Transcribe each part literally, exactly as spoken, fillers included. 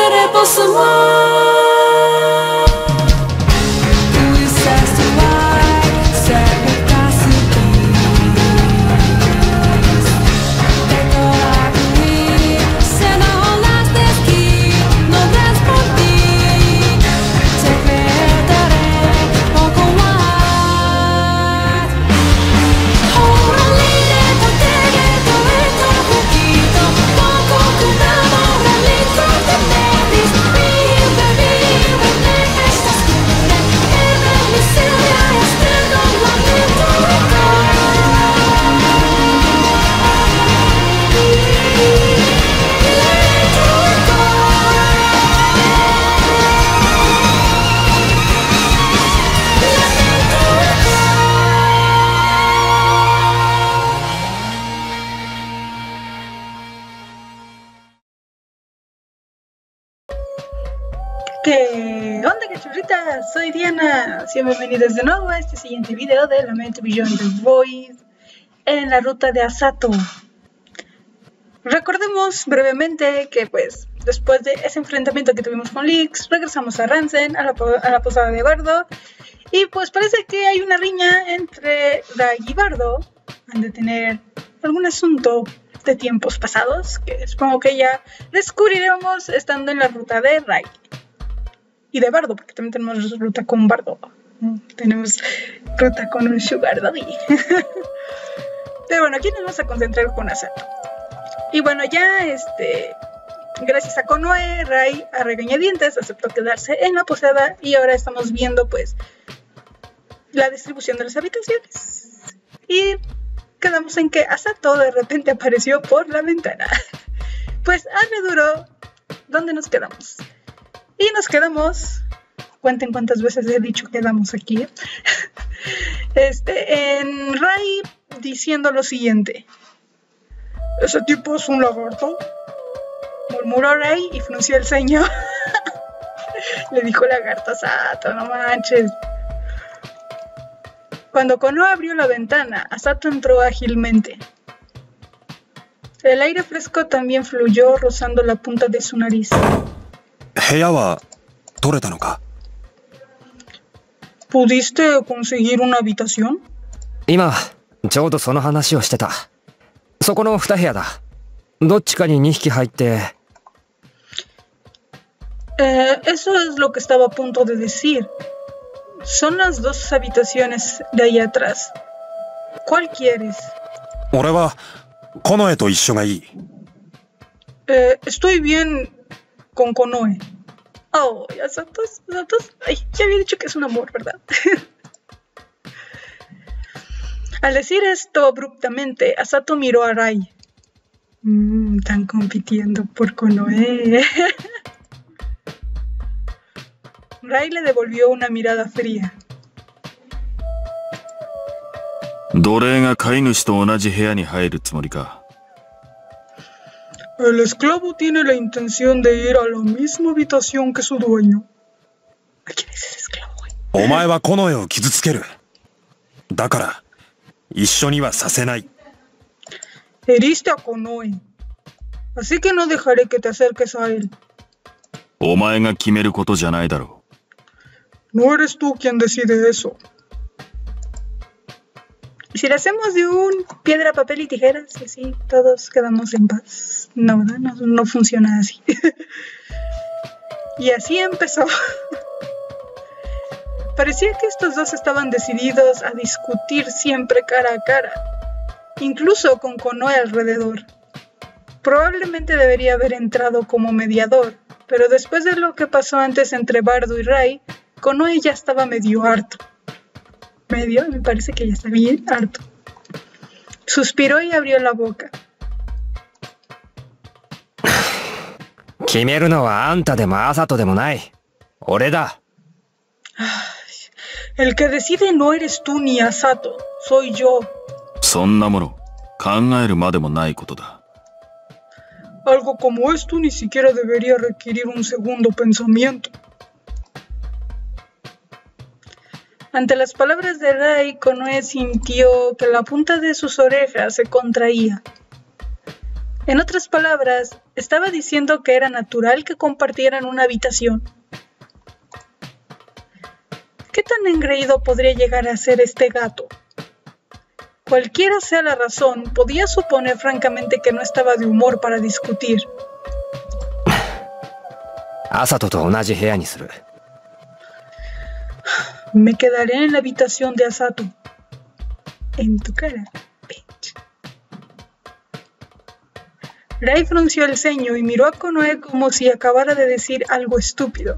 queremos amar. ¿Qué onda, cachorritas? Soy Diana. Sean bienvenidos de nuevo a este siguiente video de Lament Beyond the Void en la ruta de Asato. Recordemos brevemente que pues después de ese enfrentamiento que tuvimos con Lix, regresamos a Ransen, a la, a la posada de Bardo, y pues parece que hay una riña entre Rai y Bardo. Han de tener algún asunto de tiempos pasados que supongo que ya descubriremos estando en la ruta de Rai y de Bardo, porque también tenemos ruta con Bardo. Tenemos ruta con un Sugar Daddy. Pero bueno, aquí nos vamos a concentrar con Asato. Y bueno, ya este, gracias a Konoe, Rai a regañadientes aceptó quedarse en la posada y ahora estamos viendo pues la distribución de las habitaciones. Y quedamos en que Asato de repente apareció por la ventana. Pues a Reduro, ¿dónde nos quedamos? Y nos quedamos, cuenten cuántas veces he dicho quedamos aquí, este, en Rai diciendo lo siguiente: ¿ese tipo es un lagarto?, murmuró Rai y frunció el ceño. Le dijo lagarto a Asato, no manches. Cuando Konoe abrió la ventana, Asato entró ágilmente. El aire fresco también fluyó rozando la punta de su nariz. ¿Pudiste conseguir una habitación? Eh, eso es lo que estaba a punto de decir. Son las dos habitaciones de ahí atrás. ¿Cuál quieres? Eh, estoy bien con Konoe. Oh, Asato, Asato. Ay, ya había dicho que es un amor, ¿verdad? Al decir esto abruptamente, Asato miró a Rai. Mmm, están compitiendo por Konoe. Rai le devolvió una mirada fría. El esclavo tiene la intención de ir a la misma habitación que su dueño. ¿A quién es el esclavo, güey? Heriste a Konoe, así que no dejaré que te acerques a él. No eres tú quien decide eso. Si lo hacemos de un piedra, papel y tijeras, y así todos quedamos en paz. No, ¿verdad? No, no funciona así. Y así empezó. Parecía que estos dos estaban decididos a discutir siempre cara a cara, incluso con Konoe alrededor. Probablemente debería haber entrado como mediador, pero después de lo que pasó antes entre Bardo y Rai, Konoe ya estaba medio harto. Medio, me parece que ya está bien harto. Suspiró y abrió la boca. El que decide no eres tú ni Asato, soy yo. Algo como esto ni siquiera debería requerir un segundo pensamiento. Ante las palabras de Rai, Konoe sintió que la punta de sus orejas se contraía. En otras palabras, estaba diciendo que era natural que compartieran una habitación. ¿Qué tan engreído podría llegar a ser este gato? Cualquiera sea la razón, podía suponer francamente que no estaba de humor para discutir. Me quedaré en la habitación de Asato. En tu cara, bitch. Rai frunció el ceño y miró a Konoe como si acabara de decir algo estúpido.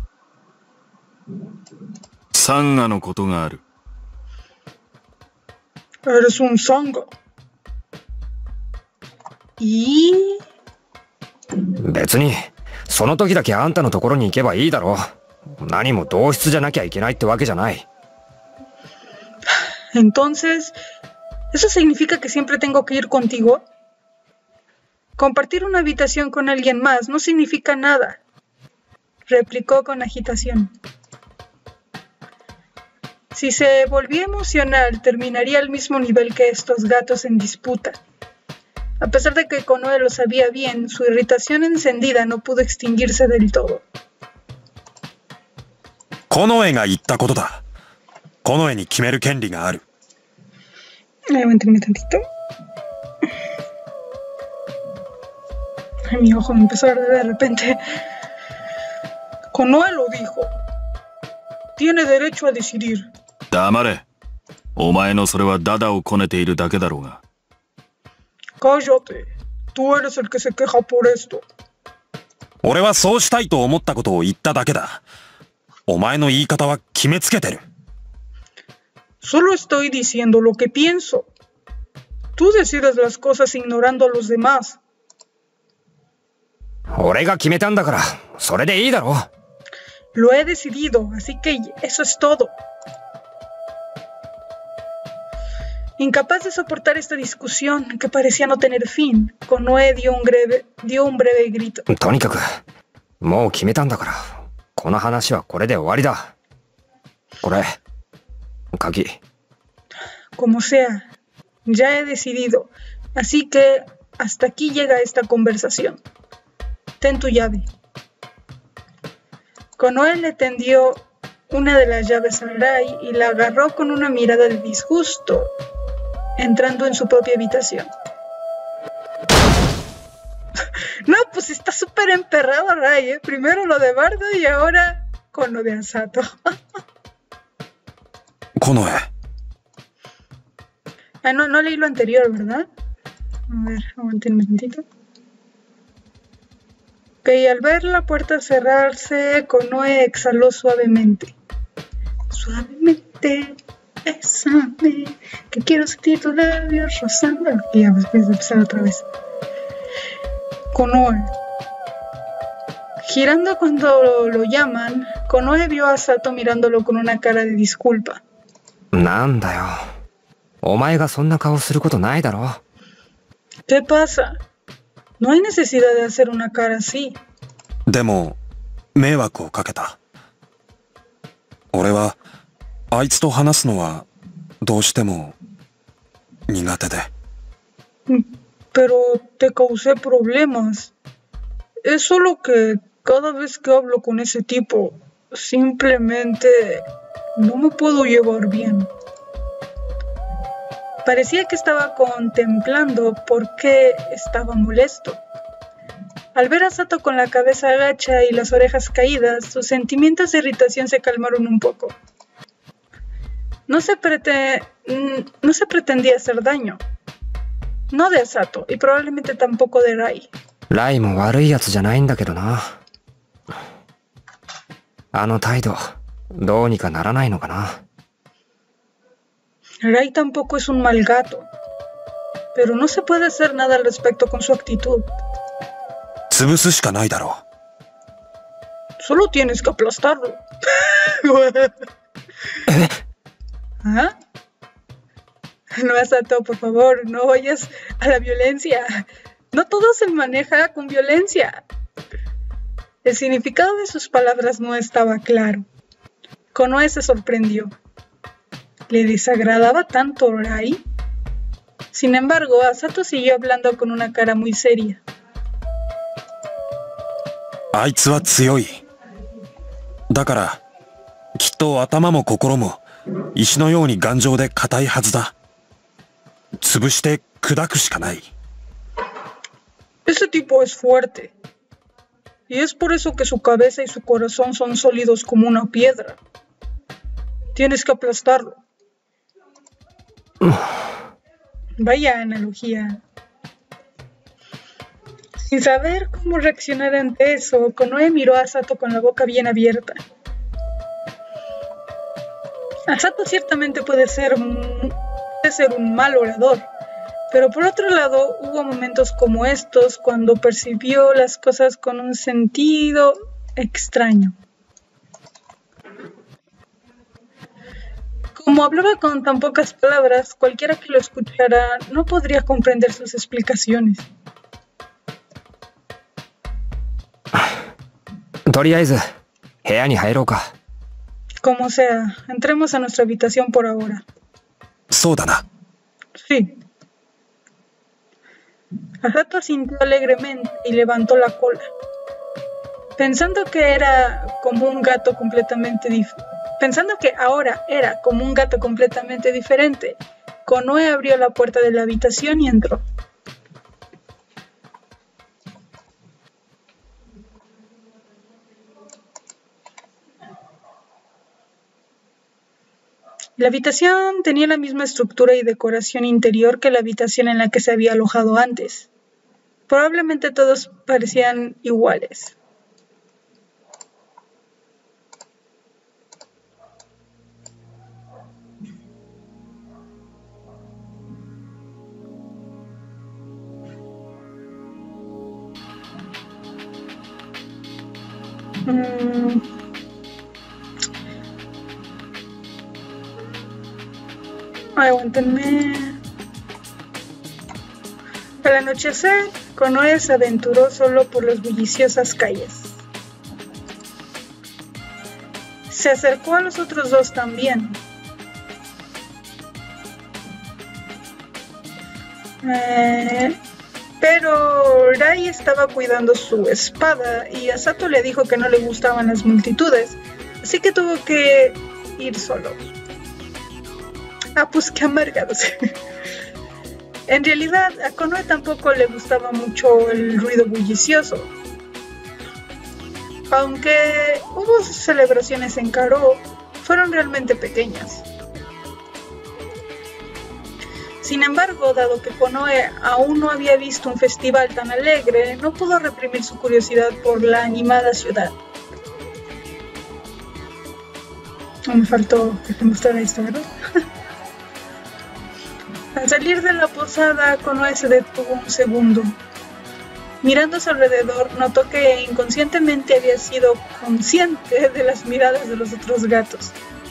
Sanga no koto ga aru. Eres un sanga. ¿Y? 別にその時だけあんたのところに行けばいいだろう。何も同室じゃなきゃいけないってわけじゃない。 Entonces, ¿eso significa que siempre tengo que ir contigo? Compartir una habitación con alguien más no significa nada, replicó con agitación. Si se volvía emocional, terminaría al mismo nivel que estos gatos en disputa. A pesar de que Konoe lo sabía bien, su irritación encendida no pudo extinguirse del todo. Konoeが言ったことだ。Konoeに決める権利がある。 Aguántame tantito. Ay, mi ojo me empezó a arder de repente. Konoe lo dijo. Tiene derecho a decidir. 黙れ。お前のそれはダダをこねているだけだろうが。 Cállate. Tú eres el que se queja por esto. 俺はそうしたいと思ったことを言っただけだ。お前の言い方は決めつけてる。 Solo estoy diciendo lo que pienso. Tú decides las cosas ignorando a los demás. 俺が決めたんだから、それでいいだろう。 Lo he decidido, así que eso es todo. Incapaz de soportar esta discusión que parecía no tener fin, Konoe dio un breve, dio un breve grito. とにかく、もう決めたんだから、この話はこれで終わりだ。これ、鍵。 Como sea, ya he decidido, así que hasta aquí llega esta conversación. Ten tu llave. Konoe le tendió una de las llaves a Rai y la agarró con una mirada de disgusto, entrando en su propia habitación. No, pues está súper emperrado Rai, ¿eh? Primero lo de Bardo y ahora con lo de Asato. Konoe. Ah, no, no leí lo anterior, ¿verdad? A ver, aguantenme un tantito. Ok, al ver la puerta cerrarse, Konoe exhaló suavemente. Suavemente, bésame, que quiero sentir tus labios rozando. Y ya, pues voy a empezar otra vez. Konoe. Girando cuando lo, lo llaman, Konoe vio a Sato mirándolo con una cara de disculpa. なんだよ。お前がそんな顔することないだろ。 ¿Qué pasa? No hay necesidad de hacer una cara así. でも、迷惑をかけた。俺は、あいつと話すのは、どうしても、苦手で。 Pero te causé problemas. Es solo que cada vez que hablo con ese tipo, simplemente no me puedo llevar bien. Parecía que estaba contemplando por qué estaba molesto. Al ver a Sato con la cabeza agacha y las orejas caídas, sus sentimientos de irritación se calmaron un poco. No se, prete... no se pretendía hacer daño. No de Asato, y probablemente tampoco de Rai. Rai も悪いやつじゃないんだけどな。あの態度、どうにかならないのかな。 Rai tampoco es un mal gato, pero no se puede hacer nada al respecto con su actitud. 潰すしかないだろう。 Solo tienes que aplastarlo. ¿Ah? No, Asato, por favor, no vayas a la violencia. No todo se maneja con violencia. El significado de sus palabras no estaba claro. Konoe se sorprendió. ¿Le desagradaba tanto Rai? Sin embargo, Asato siguió hablando con una cara muy seria. あいつは強い。だから、きっと頭も心も石のように頑丈で硬いはずだ。潰して砕くしかない。 Ese tipo es fuerte. Y es por eso que su cabeza y su corazón son sólidos como una piedra. Tienes que aplastarlo. Vaya analogía. Sin saber cómo reaccionar ante eso, Konoe miró a Asato con la boca bien abierta. Asato ciertamente puede ser, puede ser un mal orador, pero por otro lado hubo momentos como estos cuando percibió las cosas con un sentido extraño. Como hablaba con tan pocas palabras, cualquiera que lo escuchara no podría comprender sus explicaciones. とりあえず部屋に入ろうか。 Como sea, entremos a nuestra habitación por ahora. そうだな。 Sí. Asato asintió alegremente y levantó la cola. Pensando que era como un gato completamente dif- Pensando que ahora era como un gato completamente diferente, Konoe abrió la puerta de la habitación y entró. La habitación tenía la misma estructura y decoración interior que la habitación en la que se había alojado antes. Probablemente todos parecían iguales. Mm. Aguántenme. Al anochecer, Konoe se aventuró solo por las bulliciosas calles. Se acercó a los otros dos también. Eh, pero Rai estaba cuidando su espada y Asato le dijo que no le gustaban las multitudes, así que tuvo que ir solo. Ah, pues qué amargados. En realidad, a Konoe tampoco le gustaba mucho el ruido bullicioso. Aunque hubo celebraciones en Karo, fueron realmente pequeñas. Sin embargo, dado que Konoe aún no había visto un festival tan alegre, no pudo reprimir su curiosidad por la animada ciudad. No me faltó que te mostrara esto, ¿verdad? Al salir de la posada, Konoe se detuvo un segundo. Mirando a su alrededor, notó que inconscientemente había sido consciente de las miradas de los otros gatos.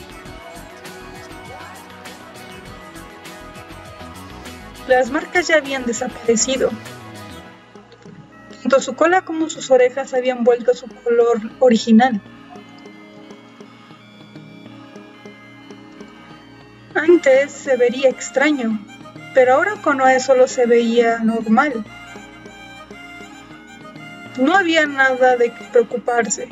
Las marcas ya habían desaparecido. Tanto su cola como sus orejas habían vuelto a su color original. Antes se vería extraño, pero ahora Konoe solo se veía normal. No había nada de qué preocuparse.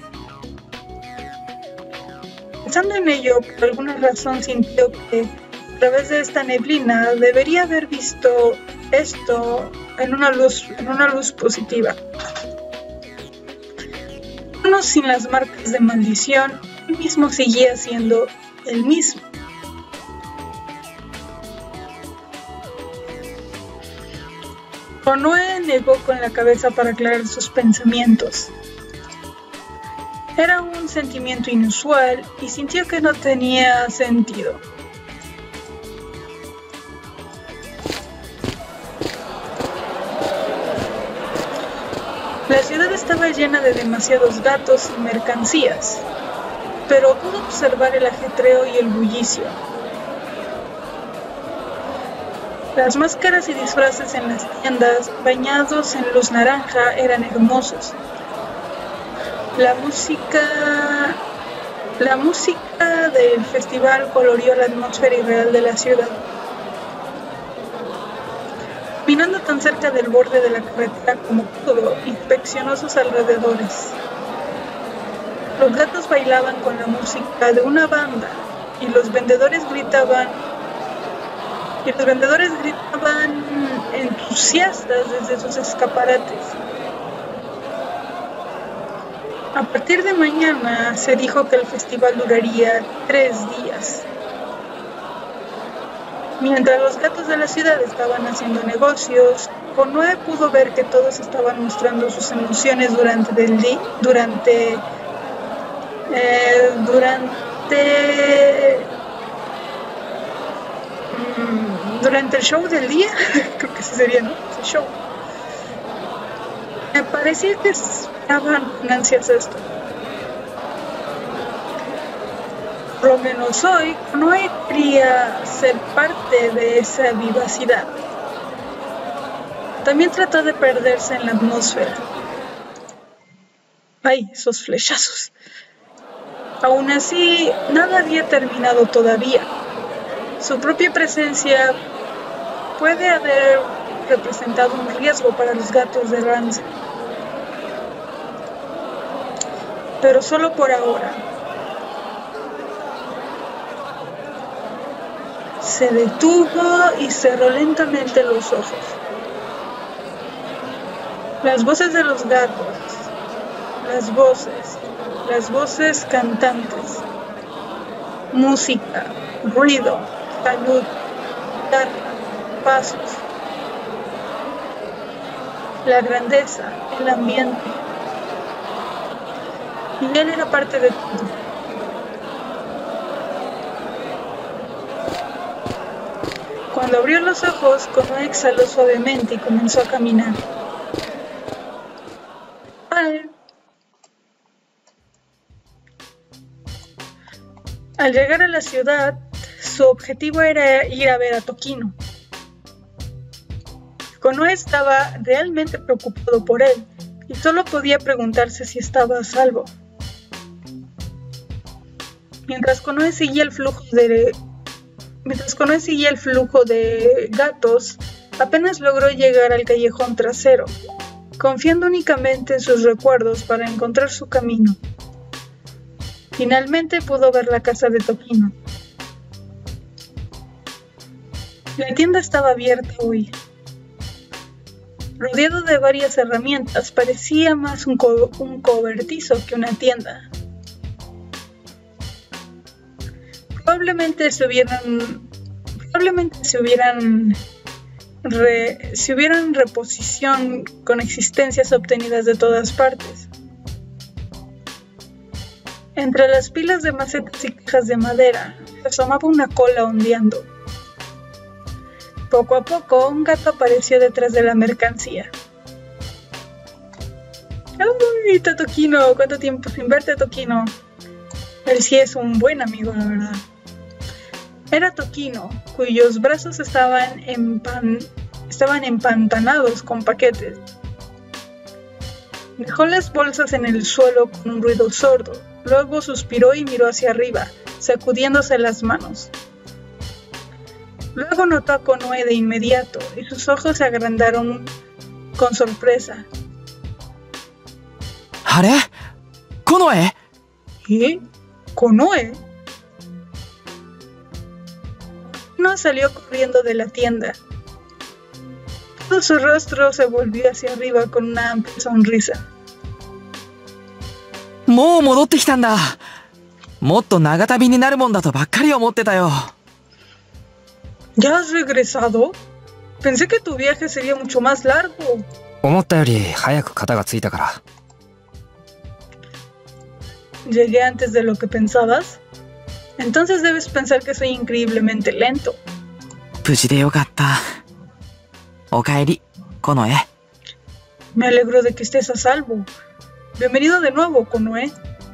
Pensando en ello, por alguna razón sintió que a través de esta neblina debería haber visto esto en una luz, en una luz positiva. Uno sin las marcas de maldición, él mismo seguía siendo el mismo. Konoe negó con la cabeza para aclarar sus pensamientos. Era un sentimiento inusual y sintió que no tenía sentido. La ciudad estaba llena de demasiados gatos y mercancías, pero pudo observar el ajetreo y el bullicio. Las máscaras y disfraces en las tiendas, bañados en luz naranja, eran hermosos. La música, la música del festival coloreó la atmósfera irreal de la ciudad. caminando tan cerca del borde de la carretera como pudo, inspeccionó sus alrededores. Los gatos bailaban con la música de una banda y los vendedores gritaban y los vendedores gritaban entusiastas desde sus escaparates. A partir de mañana se dijo que el festival duraría tres días. Mientras los gatos de la ciudad estaban haciendo negocios, Konoe pudo ver que todos estaban mostrando sus emociones durante el día, durante eh, durante mmm, durante el show del día. Creo que sí sería, ¿no? El show. Me parecía que estaban con ansias esto. Por lo menos hoy, Konoe quería ser parte de esa vivacidad. También trató de perderse en la atmósfera. ¡Ay, esos flechazos! Aún así, nada había terminado todavía. Su propia presencia puede haber representado un riesgo para los gatos de Ranzen. Pero solo por ahora. Se detuvo y cerró lentamente los ojos. Las voces de los gatos, las voces, las voces cantantes, música, ruido, salud, guitarra, pasos, la grandeza, el ambiente. Y él era parte de todo. Cuando abrió los ojos, Konoe exhaló suavemente y comenzó a caminar. Al, Al llegar a la ciudad, su objetivo era ir a ver a Tokino. Konoe estaba realmente preocupado por él y solo podía preguntarse si estaba a salvo. Mientras Konoe seguía el flujo de Mientras Konoe seguía el flujo de gatos, apenas logró llegar al callejón trasero, confiando únicamente en sus recuerdos para encontrar su camino. Finalmente pudo ver la casa de Tokino. La tienda estaba abierta hoy. Rodeado de varias herramientas, parecía más un, co- un cobertizo que una tienda. Probablemente se hubieran, probablemente se hubieran, re, se hubieran reposición con existencias obtenidas de todas partes. Entre las pilas de macetas y cajas de madera, se asomaba una cola ondeando. Poco a poco, un gato apareció detrás de la mercancía. ¡Uy, Tokino! ¿Cuánto tiempo sin verte, Tokino? Él sí es un buen amigo, la verdad. Era Tokino, cuyos brazos estaban, empan... estaban empantanados con paquetes. Dejó las bolsas en el suelo con un ruido sordo. Luego suspiró y miró hacia arriba, sacudiéndose las manos. Luego notó a Konoe de inmediato y sus ojos se agrandaron con sorpresa. ¿Are? ¿Konoe? ¿Qué? ¿Konoe? No salió corriendo de la tienda. Todo su rostro se volvió hacia arriba con una amplia sonrisa. もう戻ってきたんだ。もっと長旅になるもんだとばっかり思ってたよ。 ¿Ya has regresado? Pensé que tu viaje sería mucho más largo. 思ったより早く肩がついたから。 ¿Llegué antes de lo que pensabas? Entonces debes pensar que soy increíblemente lento. 無事でよかった。おかえり、コノエ。 Me alegro de que estés a salvo. Bienvenido de nuevo, Konoe.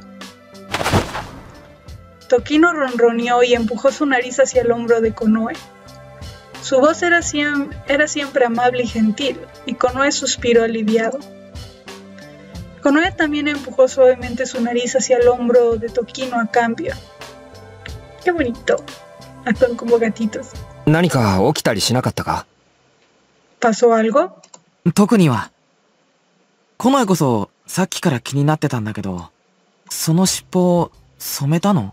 Tokino ronroneó y empujó su nariz hacia el hombro de Konoe. Su voz era, siem- era siempre amable y gentil, y Konoe suspiró aliviado. Konoe también empujó suavemente su nariz hacia el hombro de Tokino a cambio. ¡Qué bonito! Actúan como gatitos. 何か起きたりしなかったか？ ¿Pasó algo? 特には。この絵こそさっきから気になってたんだけど、その尻尾染めたの？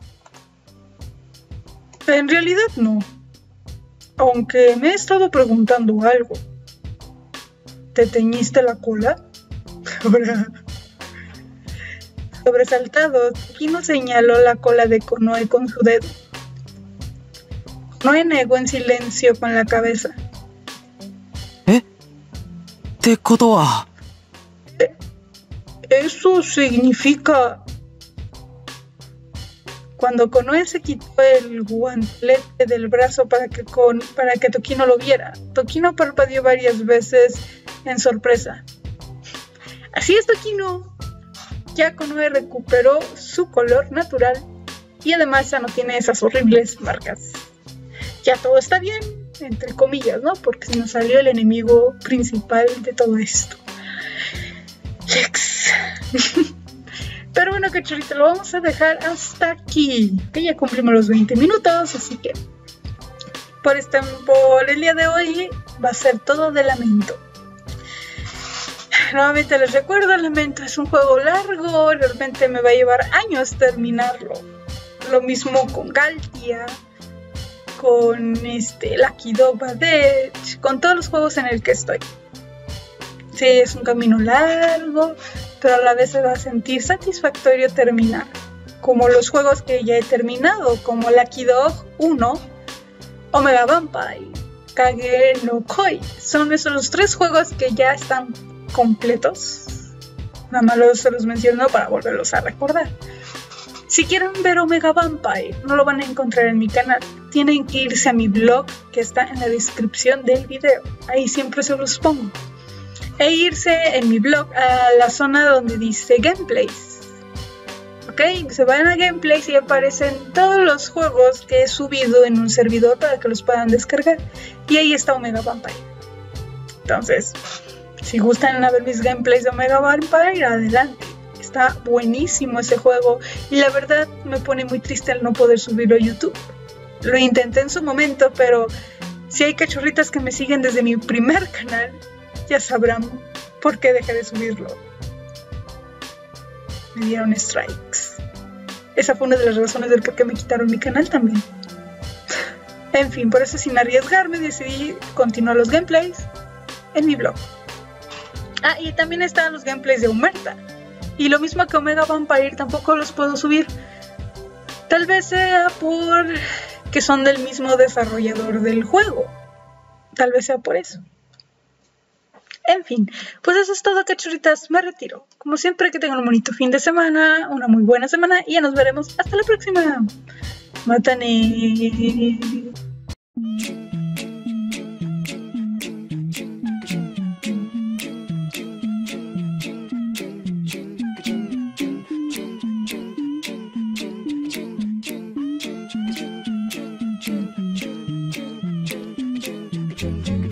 En realidad no. Aunque me he estado preguntando algo. ¿Te teñiste la cola? Ahora. Sobresaltado, Kino señaló la cola de Konoe con su dedo. Konoe negó en silencio con la cabeza. ¿Eh? ¿Te koto wa? Eso significa... Cuando Konoe se quitó el guantelete del brazo para que, con, para que Tokino lo viera, Tokino parpadeó varias veces en sorpresa. Así es, Tokino. Ya Konoe recuperó su color natural y además ya no tiene esas horribles marcas. Ya todo está bien, entre comillas, ¿no? Porque se nos salió el enemigo principal de todo esto. Lex. Pero bueno, cachorrito, lo vamos a dejar hasta aquí. Que ya cumplimos los veinte minutos, así que por, este, por el día de hoy va a ser todo de Lamento. Nuevamente les recuerdo, Lamento es un juego largo, realmente me va a llevar años terminarlo. Lo mismo con Galtia, con este, Lucky Dog Badge, con todos los juegos en el que estoy. Sí, es un camino largo, pero a la vez se va a sentir satisfactorio terminar. Como los juegos que ya he terminado, como Lucky Dog uno, Omega Vampire, Kage no Koi. Son esos los tres juegos que ya están completos. Nada más los, se los menciono para volverlos a recordar. Si quieren ver Omega Vampire, no lo van a encontrar en mi canal. Tienen que irse a mi blog, que está en la descripción del video. Ahí siempre se los pongo. E irse en mi blog a la zona donde dice Gameplays. Ok, se van a Gameplays y aparecen todos los juegos que he subido en un servidor para que los puedan descargar. Y ahí está Omega Vampire. Entonces, si gustan ver mis gameplays de Omega Vampire, adelante. Está buenísimo ese juego y la verdad me pone muy triste el no poder subirlo a YouTube. Lo intenté en su momento, pero si hay cachorritas que me siguen desde mi primer canal, ya sabrán por qué dejé de subirlo. Me dieron strikes. Esa fue una de las razones del por qué me quitaron mi canal también. En fin, por eso sin arriesgarme decidí continuar los gameplays en mi blog. Ah, y también están los gameplays de Omerta. Y lo mismo que Omega Vampire, tampoco los puedo subir. Tal vez sea por que son del mismo desarrollador del juego. Tal vez sea por eso. En fin, pues eso es todo, cachorritas. Me retiro. Como siempre, que tengan un bonito fin de semana, una muy buena semana y ya nos veremos hasta la próxima. Matane. Thank you.